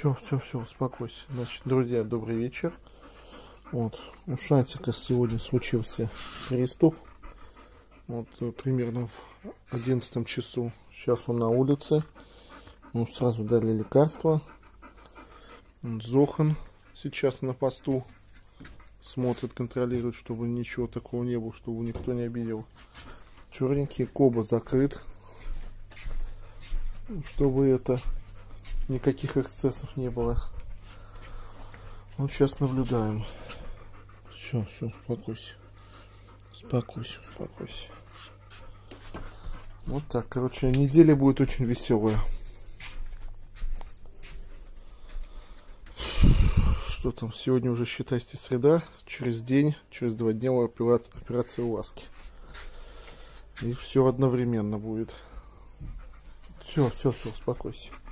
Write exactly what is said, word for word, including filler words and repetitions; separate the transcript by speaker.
Speaker 1: Все, все, все, успокойся. Значит, друзья, добрый вечер. Вот, у Шантика сегодня случился приступ. Вот, примерно в одиннадцатом часу. Сейчас он на улице. Ну, сразу дали лекарства. Вот, Зохан сейчас на посту. Смотрит, контролирует, чтобы ничего такого не было, чтобы никто не обидел. Черненький, Коба закрыт. Чтобы это... никаких эксцессов не было. Вот сейчас наблюдаем. Все, все, успокойся. Успокойся, успокойся. Вот так, короче, неделя будет очень веселая. Что там, сегодня уже, считайте, среда. Через день, через два дня операция, операция ласки. И все одновременно будет. Все, все, все, успокойся.